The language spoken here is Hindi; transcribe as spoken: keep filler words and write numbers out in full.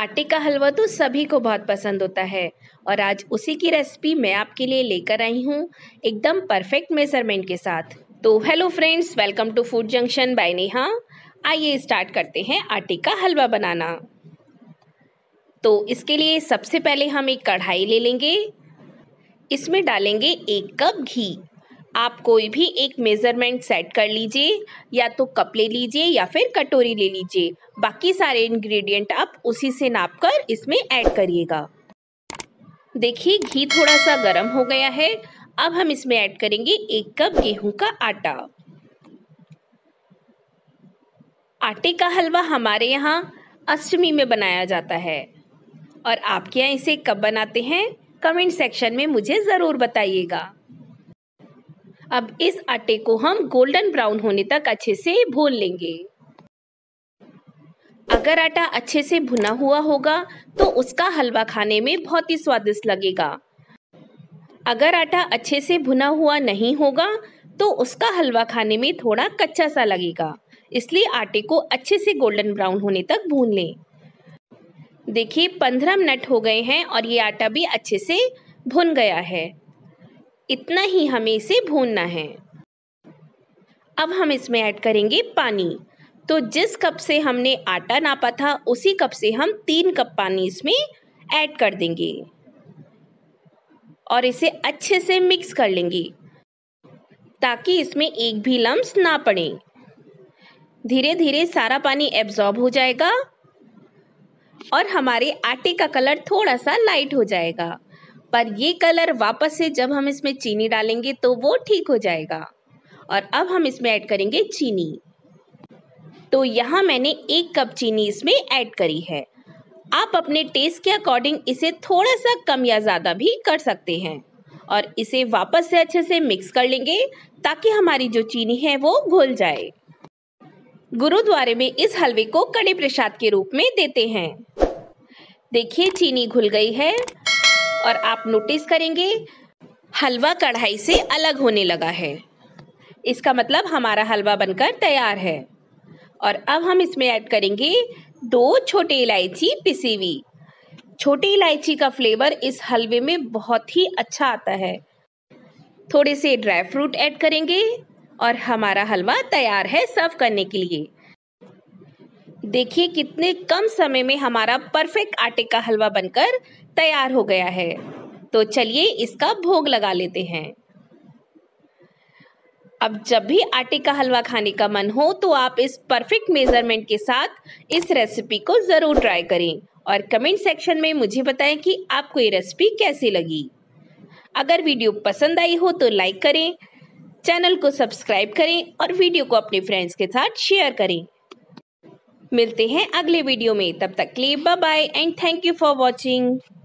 आटे का हलवा तो सभी को बहुत पसंद होता है और आज उसी की रेसिपी मैं आपके लिए लेकर आई हूँ एकदम परफेक्ट मेजरमेंट के साथ। तो hello friends, welcome to food junction by Neha. आइए स्टार्ट करते हैं आटे का हलवा बनाना। तो इसके लिए सबसे पहले हम एक कढ़ाई ले लेंगे। इसमें डालेंगे एक कप घी। आप कोई भी एक मेज़रमेंट सेट कर लीजिए, या तो कप ले लीजिए या फिर कटोरी ले लीजिए। बाकी सारे इंग्रेडिएंट आप उसी से नापकर इसमें ऐड करिएगा। देखिए घी थोड़ा सा गर्म हो गया है। अब हम इसमें ऐड करेंगे एक कप गेहूं का आटा। आटे का हलवा हमारे यहाँ अष्टमी में बनाया जाता है और आपके यहाँ इसे कब बनाते हैं कमेंट सेक्शन में मुझे ज़रूर बताइएगा। अब इस आटे को हम गोल्डन ब्राउन होने तक अच्छे से भून लेंगे। अगर आटा अच्छे से भुना हुआ होगा तो उसका हलवा खाने में बहुत ही स्वादिष्ट लगेगा। अगर आटा अच्छे से भुना हुआ नहीं होगा तो उसका हलवा खाने में थोड़ा कच्चा सा लगेगा। इसलिए आटे को अच्छे से गोल्डन ब्राउन होने तक भून लें। देखिए पंद्रह मिनट हो गए हैं और ये आटा भी अच्छे से भुन गया है। इतना ही हमें इसे भूनना है। अब हम इसमें ऐड करेंगे पानी। तो जिस कप से हमने आटा नापा था उसी कप से हम तीन कप पानी इसमें ऐड कर देंगे और इसे अच्छे से मिक्स कर लेंगे ताकि इसमें एक भी लम्स ना पड़े। धीरे धीरे सारा पानी एब्जॉर्ब हो जाएगा और हमारे आटे का कलर थोड़ा सा लाइट हो जाएगा। पर ये कलर वापस से जब हम इसमें चीनी डालेंगे तो वो ठीक हो जाएगा। और अब हम इसमें ऐड करेंगे चीनी। तो यहाँ मैंने एक कप चीनी इसमें ऐड करी है। आप अपने टेस्ट के अकॉर्डिंग इसे थोड़ा सा कम या ज़्यादा भी कर सकते हैं और इसे वापस से अच्छे से मिक्स कर लेंगे ताकि हमारी जो चीनी है वो घुल जाए। गुरुद्वारे में इस हलवे को कड़े प्रसाद के रूप में देते हैं। देखिए चीनी घुल गई है और आप नोटिस करेंगे हलवा कढ़ाई से अलग होने लगा है। इसका मतलब हमारा हलवा बनकर तैयार है। और अब हम इसमें ऐड करेंगे दो छोटी इलायची पिसी हुई। छोटी इलायची का फ्लेवर इस हलवे में बहुत ही अच्छा आता है। थोड़े से ड्राई फ्रूट ऐड करेंगे और हमारा हलवा तैयार है सर्व करने के लिए। देखिए कितने कम समय में हमारा परफेक्ट आटे का हलवा बनकर तैयार हो गया है। तो चलिए इसका भोग लगा लेते हैं। अब जब भी आटे का हलवा खाने का मन हो तो आप इस परफेक्ट मेजरमेंट के साथ इस रेसिपी को ज़रूर ट्राई करें और कमेंट सेक्शन में मुझे बताएं कि आपको ये रेसिपी कैसी लगी। अगर वीडियो पसंद आई हो तो लाइक करें, चैनल को सब्सक्राइब करें और वीडियो को अपने फ्रेंड्स के साथ शेयर करें। मिलते हैं अगले वीडियो में, तब तक के लिए bye bye and thank you for watching.